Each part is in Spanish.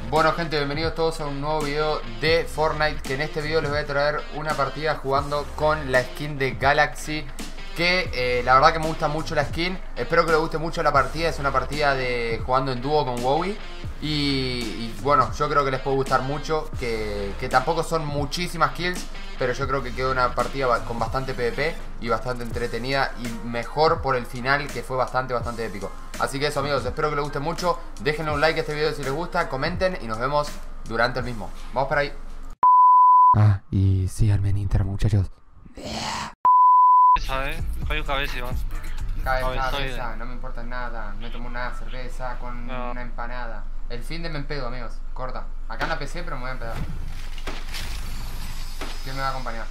Bueno gente, bienvenidos todos a un nuevo video de Fortnite. Que en este video les voy a traer una partida jugando con la skin de Galaxy. Que la verdad que me gusta mucho la skin. Espero que les guste mucho la partida. Es una partida de jugando en dúo con Wowie. Y bueno, yo creo que les puede gustar mucho. Que tampoco son muchísimas kills, pero yo creo que quedó una partida con bastante PvP y bastante entretenida. Y mejor por el final, que fue bastante épico. Así que eso, amigos, espero que les guste mucho. Déjenle un like a este video si les gusta, comenten y nos vemos durante el mismo. Vamos para ahí. Ah, y síganme en Instagram, muchachos. ¿Sabes? Juego cabeza, Iván. Cabeza, no me importa nada. Me tomo una cerveza con una empanada. El fin de me empedo, amigos. Corta. Acá en la PC, pero me voy a empedar. ¿Quién me va a acompañar?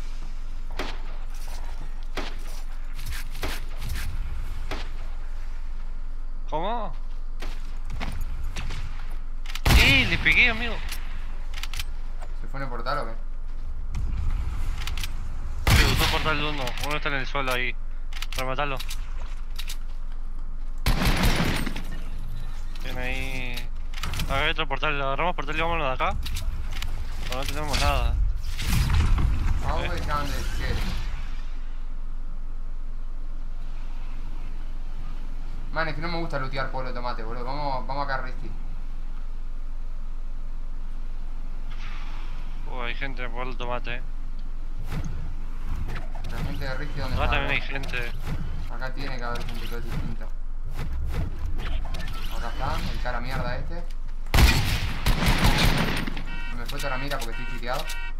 ¿Cómo? ¡Sí! Le pegué, amigo. ¿Se fue en el portal o qué? Se usó portal 1. Uno está en el suelo ahí. Rematalo. Tiene ahí. Acá hay otro portal. Agarramos portal y vámonos de acá. No tenemos nada. Always down this shit. Man, es que no me gusta lootear pueblo de tomate, boludo. Vamos acá, risky. Hay gente por el tomate. La gente de risky, ¿dónde Acá está? también hay gente. Acá tiene que haber gente que es distinta. Acá está, el cara mierda este. Se me fue toda la mira porque estoy chiteado.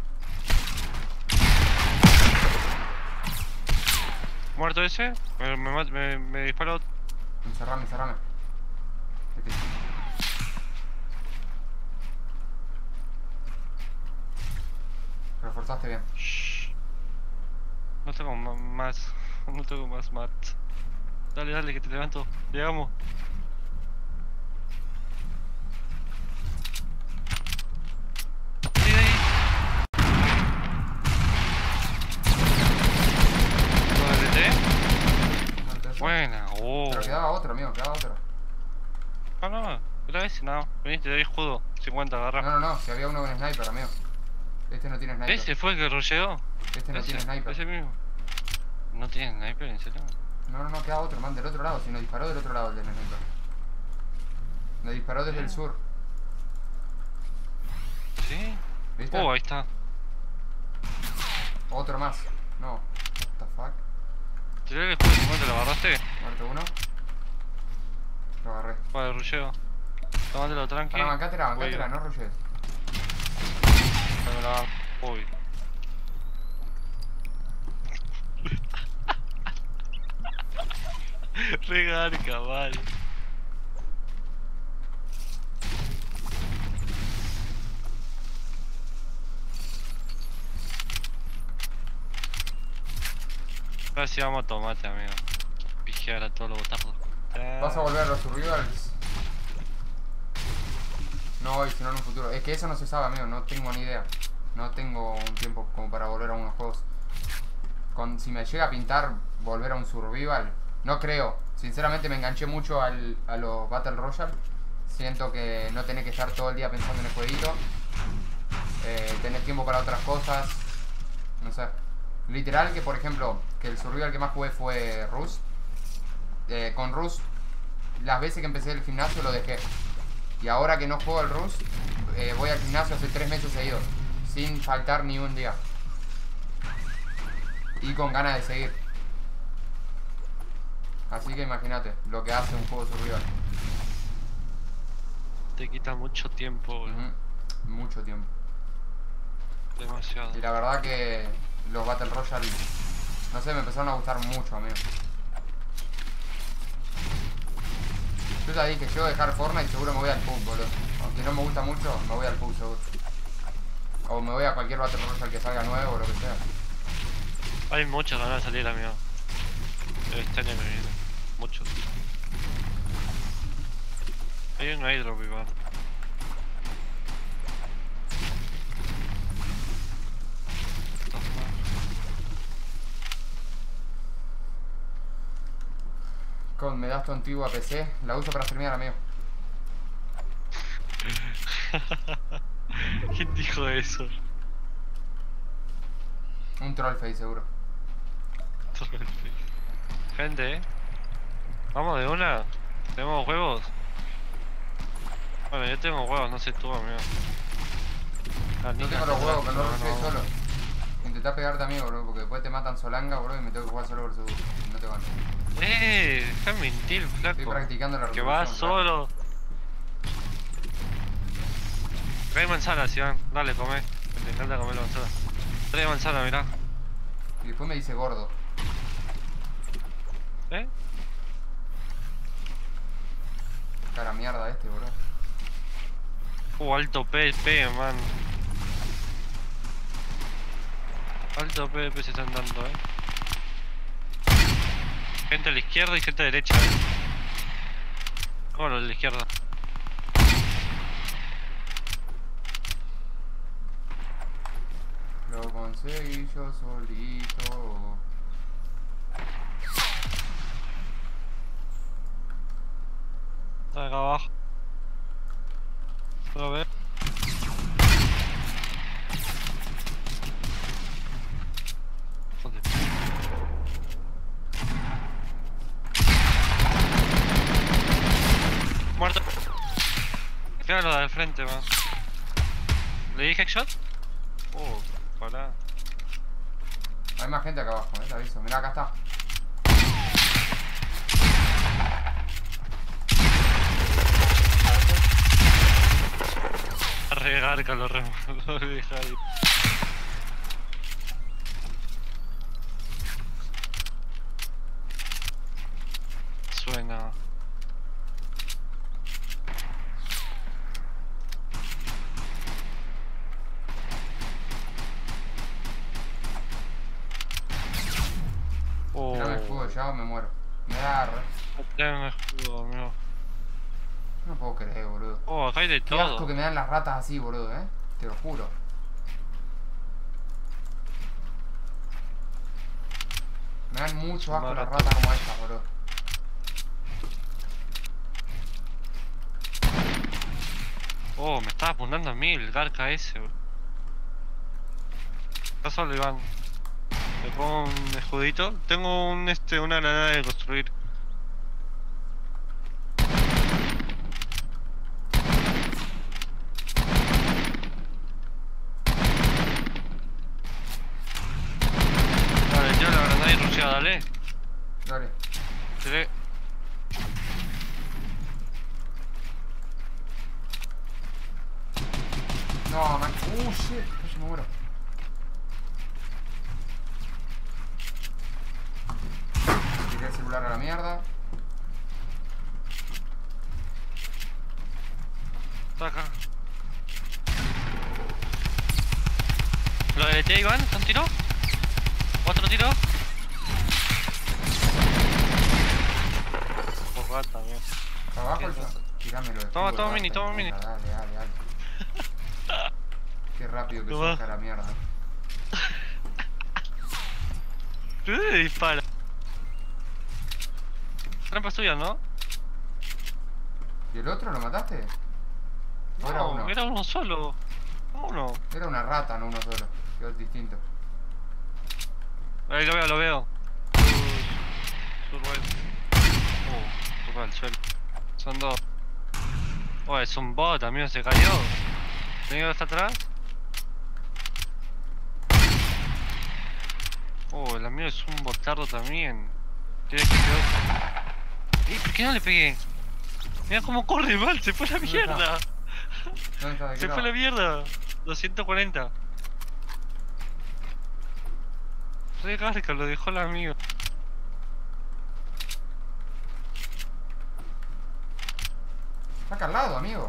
¿Muerto ese? Me disparó. Encerrame. Este. Reforzaste bien. Shh. No tengo más. No tengo más mat. Dale, que te levanto. Llegamos. Ahí. ¿Lo deleté? Buena, Pero quedaba otro, amigo, quedaba otro. No, era ese, no. Veniste, te doy escudo. 50, agarra. No, si había uno con sniper, amigo. Este no tiene sniper. ¿Ese fue el que rusheó? Este no tiene sniper. Ese mismo. ¿No tiene sniper, en serio? No, queda otro, man, del otro lado. Si nos disparó del otro lado el del sniper. Nos disparó desde el sur. ¿Sí? ¿Viste? Ahí está. Otro más. No. What the fuck. ¿Tiré el escudo de 50? ¿Lo agarraste? Muerto uno. Lo agarré. Vale, rusheo. Tómatelo tranqui. Pará, bancátela, no rushes. Me la agarro. Uy. Regarca, vale. Ahora sí vamos a tomate, amigo. Pijear a todos los botardos. ¿Vas a volver a los survivals? No hoy, sino en un futuro. Es que eso no se sabe, amigo, no tengo ni idea. No tengo un tiempo como para volver a unos juegos. Si me llega a pintar volver a un survival, no creo. Sinceramente me enganché mucho a los Battle Royale. Siento que no tenés que estar todo el día pensando en el jueguito. Tenés tiempo para otras cosas. No sé. Literal que, por ejemplo, que el survival que más jugué fue Rust. Con Rust, las veces que empecé el gimnasio lo dejé. Y ahora que no juego al Rust, voy al gimnasio hace 3 meses seguidos, sin faltar ni un día. Y con ganas de seguir. Así que imagínate lo que hace un juego survival. Te quita mucho tiempo, boludo. Mucho tiempo. Demasiado. Y la verdad que los Battle Royale, no sé, me empezaron a gustar mucho, amigo. Yo ya dije, llego a dejar Fortnite y seguro me voy al PUBG, boludo. Aunque no me gusta mucho, me voy al PUBG seguro. O me voy a cualquier Battle Royale que salga nuevo o lo que sea. Hay muchas ganas de salir, amigo. Este año me viene. Muchos. Hay un airdrop, igual. Me das tu antigua PC, la uso para streamear, amigo. ¿Quién dijo eso? Un troll face seguro. Gente, vamos de una. ¿Tenemos huevos? Bueno, yo tengo huevos, no sé tú, amigo. No tengo los huevos, pero no lo sé solo. Intentá pegarte amigo, bro, porque después te matan solanga, bro, y me tengo que jugar solo versus vos. No te gano. Deja de mentir, flaco. Estoy practicando la Que resolución. vas solo. Trae manzana, Iván. Dale, come. Me encanta comer la manzana. Trae manzana, mirá. Y después me dice gordo. ¿Eh? Cara mierda este, bro. Alto PvP, man. Alto PvP se están dando, Gente a la izquierda y gente a la derecha, ¿Cómo lo de la izquierda? Lo conseguí yo solito. Está acá abajo. ¿Puedo ver? ¿Dónde? Muerto. Claro, lo del frente, man. ¿Le di headshot? Pará. Hay más gente acá abajo, te aviso. Mirá, acá está. Regar con los remos. Lo voy a dejar ahí. Suena. Si no me escudo ya o me muero. Me da re. Tengo un escudo, amigo. No puedo creer, boludo. Acá hay de Qué todo. asco que me dan las ratas así, boludo, te lo juro. Me dan mucho asco las ratas como estas, boludo. Me estaba apuntando a mí el garca ese, bro. Está solo, Iván. Le pongo un escudito. Tengo una granada de construir. Dale, tiro la granada y rushea, dale. Dale. Tiré. No, man. Shit. Casi me muero. Tiré el celular a la mierda. Está acá. ¿Lo deleté, Iván? ¿Un tiro? ¿Otro tiro? Por rata, mierda. Abajo el tirámelo. Toma mini, toma mini. Dale. Qué rápido que Toma. saca la mierda. ¿De dónde dispara? Trampas tuyas, ¿no? ¿Y el otro lo mataste? ¿O era uno? Era uno solo. Uno. Era una rata, no uno solo. Que es distinto. Ahí lo veo. Survival. Toca el suelo. Son dos. Es un bot, amigo, se cayó. ¿Tengo que estar atrás? El amigo es un botardo también. Tiene que quedar. ¿Por qué no le pegué? Mira cómo corre mal, se fue a la mierda. ¿Dónde está? ¿De qué Se fue a lado? la mierda. 240. Re garca, lo dejó el amigo. Está acá al lado, amigo.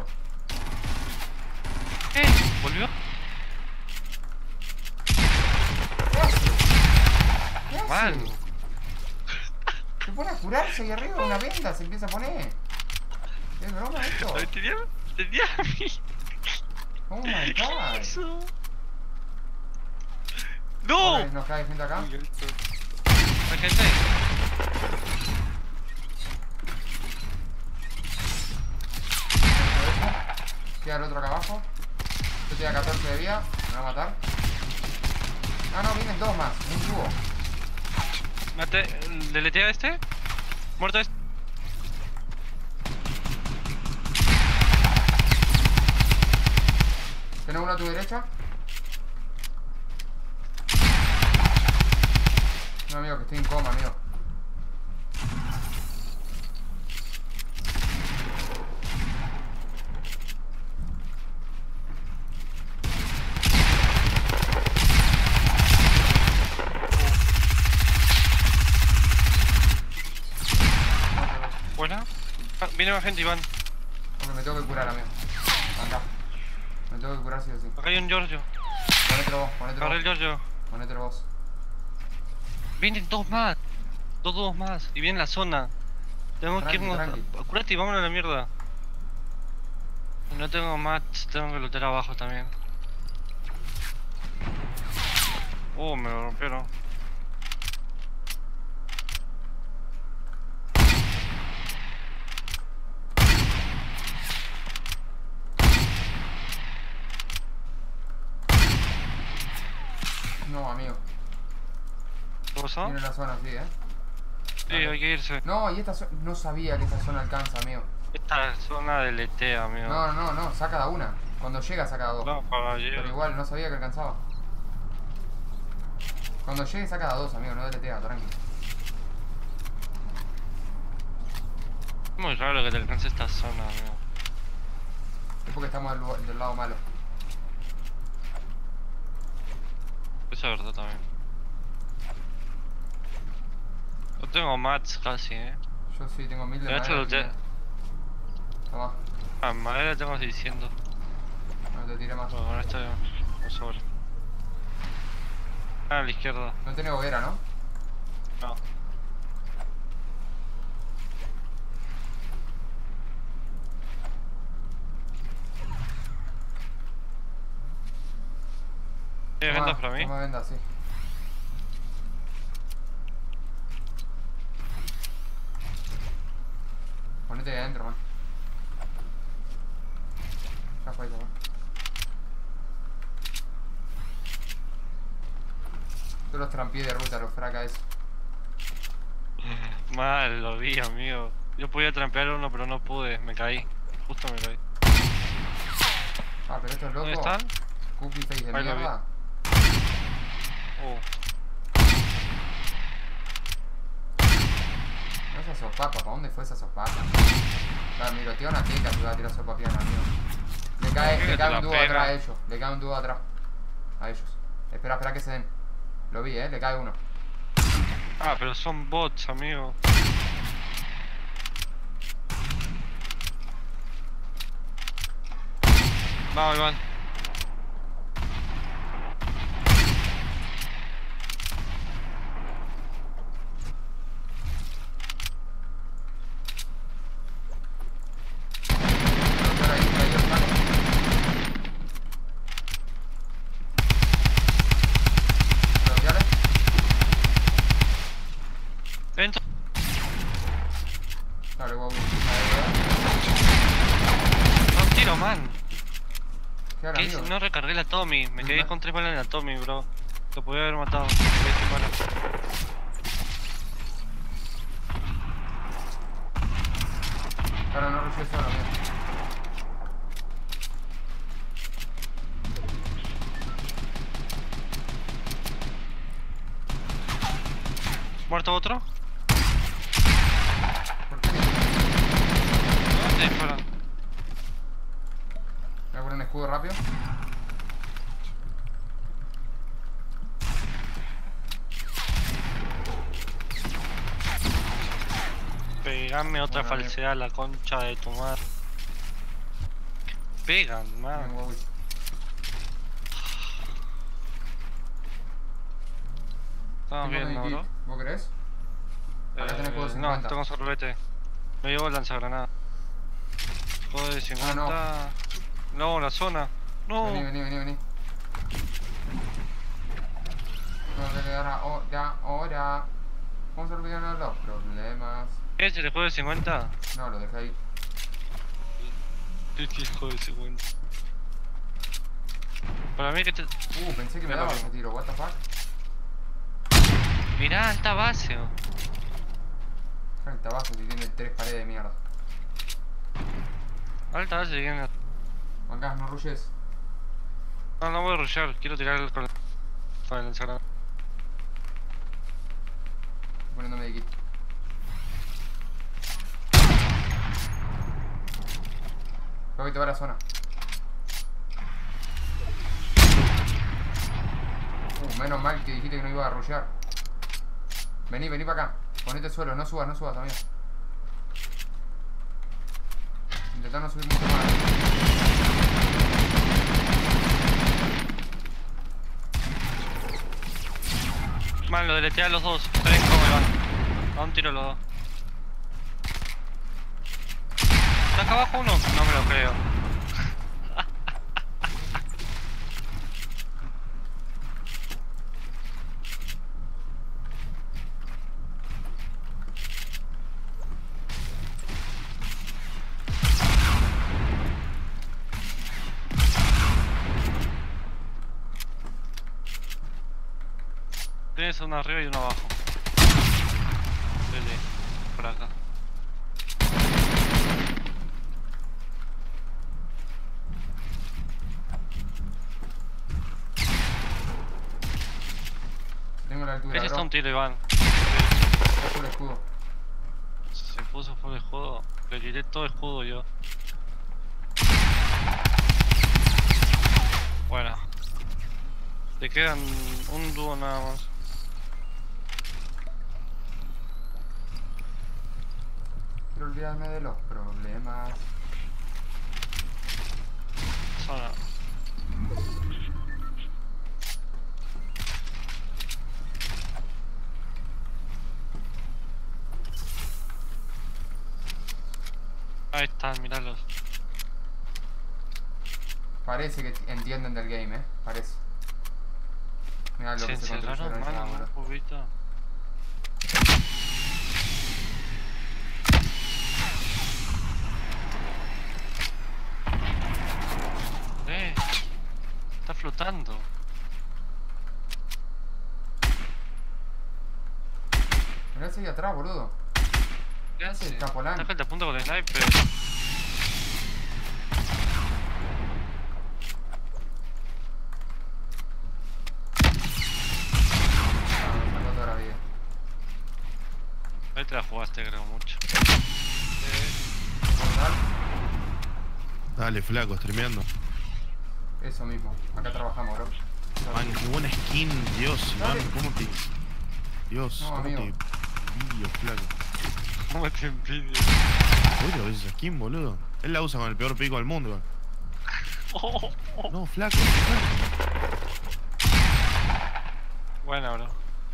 ¿Volvió? ¿Qué hace? ¿Qué hace? Man. Se pone a curarse ahí arriba una venda, se empieza a poner. ¿Es broma esto? Tenía a mí. Oh my god. Eso. ¡No! ¿Nos cae gente acá? ¿Hay gente? Queda el otro acá abajo. Yo estoy a 14 de vida. Me va a matar. Ah, no, vienen dos más. Un cubo. Mate, ¿deletea a este? Muerto este. ¿Tenés uno a tu derecha? No, amigo, que estoy en coma, amigo. Buena. Ah, viene más gente, Iván. Ok, me tengo que curar, amigo. Anda. Me tengo que curar sí o sí. Acá hay un Giorgio. Ponételo vos, ponételo Agarré el vos. Giorgio. Ponételo vos. Vienen dos más. Dos más. Y viene la zona. Tenemos que Tranqui, irnos. tranqui. Curate y vámonos a la mierda. No tengo mats, tengo que lootear abajo también. Me lo rompieron. No, amigo. ¿Qué pasó? Viene la zona así, Sí, hay que irse. No, y esta zona. No sabía que esta zona alcanza, amigo. Esta zona de letea, amigo. No, saca da una. Cuando llega saca da dos. No, caballero. Pero igual, no sabía que alcanzaba. Cuando llegue saca da dos, amigo, no deletea, tranqui. Muy raro que te alcance esta zona, amigo. Es porque estamos del lado malo. Eso es verdad también. No tengo mats casi, Yo sí tengo 1000 de Pero esto madera. lo te... Toma, Ah, madera tengo 600. no te tiré más. Bueno, con esto no sobra. Ah, a la izquierda. No tenés hoguera, ¿no? No. ¿Tienes ventas para mí? Toma vendas, sí. Ponete ahí adentro, man. Ya fue, man. Yo los trampié de ruta, los fraca eso. Mal, lo vi, amigo. Yo podía trampear uno, pero no pude. Me caí. Justo me caí. Ah, pero estos locos. ¿Dónde están? Cookie face de Ahí lo vi. mierda. No, esa sopapa, ¿para dónde fue esa sopapa? Claro, miro, tío, una teca si va a tirar sopa piano, amigo. Le cae un dúo atrás a ellos. Le cae un dúo atrás. A ellos. Espera que se den. Lo vi, le cae uno. Ah, pero son bots, amigo. Vamos, Iván. Dentro. Dale, guau. No tiro, man. ¿Qué ahora, ¿Qué? amigo? No recargué la Tommy. Me quedé con 3 balas en la Tommy, bro. Lo podía haber matado. Me quedé sin balas. Ahora no rushes solo, amigo. ¿Muerto otro? ¿Por qué? ¿Dónde disparan? Voy a poner un escudo rápido. Pegame otra Bueno, falsedad, la concha de tu madre. Pegan, Bien, man. guau. Estamos Tengo bien, ¿no, medikit. bro? ¿Vos querés? Acá tenés juego de No, 50. tengo sorbete. Me llevo el lanzagranada. Juego de 50. No, la zona. No. Vení. No te quedará ahora. Vamos a olvidarnos los problemas. ¿Es el juego de 50? No, lo dejé ahí. Qué hijo de ese cuento. Para mí que te... Pensé que me Me daba mató. ese tiro, what the fuck. Mirá, alta base. El tabaco si tiene 3 paredes de mierda. Alta base viene. Acá, no rushes. No, no voy a rushear, quiero tirar el con el encerrado. Poniéndome de kit. Creo que te va a la zona. Menos mal que dijiste que no iba a rushear. Vení para acá. Ponete el suelo, no subas, amigo. Intentá no subir mucho más. Man, lo deletea a los dos. Ven cómo me van. A un tiro los dos. ¿Está acá abajo uno? No me lo creo. Tienes uno arriba y uno abajo. Vele, por acá. Tengo la altura, Ese está bro. un tiro, Iván. Full escudo. Se puso full escudo. Le tiré todo escudo yo. Bueno. Te quedan un dúo nada más. Quiero olvidarme de los problemas. Zona. Ahí están, miralos. Parece que entienden del game, parece. Mirá lo Se que se encerraron, construyeron mano, allá, un bro. poquito. Está flotando. Mirá ese ahí atrás, boludo. ¿Qué hace? Capolán. Está que te apunta con el sniper. Me sacó toda la vida. Ahí te la jugaste, creo, mucho. ¿Mortal? Dale, flaco, streameando. Eso mismo. Acá trabajamos, bro. Man, qué buena skin, Dios, man, Dale. cómo te... Dios, No, cómo amigo. te envidio, flaco. ¿Cómo te envidio? ¿Seguro ves esa skin, boludo? Él la usa con el peor pico del mundo, igual. No, flaco, Bueno, bro.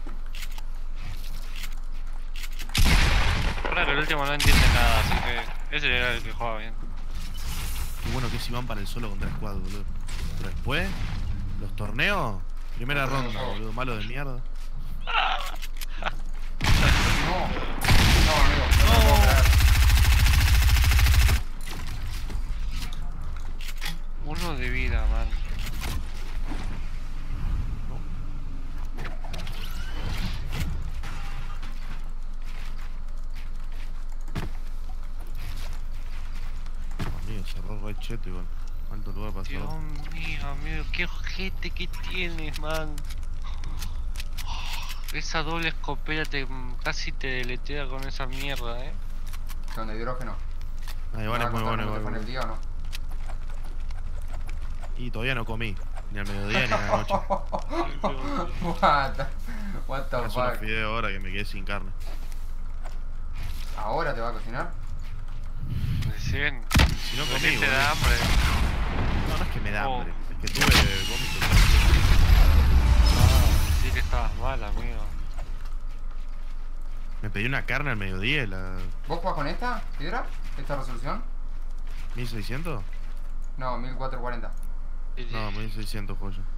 Ahora que el último no entiende nada, así que ese era el que jugaba bien. qué bueno que es Iván para el solo contra el squad, boludo. Pero después, los torneos, primera ronda, boludo, malo de mierda. No. No, amigo. No lo puedo creer. Uno de vida, man. Amigo, cerró re cheto igual. ¿Cuánto lugar para Dios cerrar? mío, amigo, qué ojete que tienes, man. Esa doble escopeta casi te deletea con esa mierda, Donde hidrógeno. Ah, Iván es muy bueno igual, ¿Fue en el boludo. día o no? Y todavía no comí, ni al mediodía ni a la noche. What the Es unos fuck? fideos ahora que me quedé sin carne. ¿Ahora te va a cocinar? Recién. Si no comí, Recién te boludo. da hambre. No, no es que me da Oh. hambre, es que tuve vómito. Sí que estabas mal, amigo. Me pedí una carne al mediodía y la... ¿Vos jugás con esta, Hidra? ¿Esta resolución? ¿1600? No, 1440. Sí, sí. No, 1600 joya.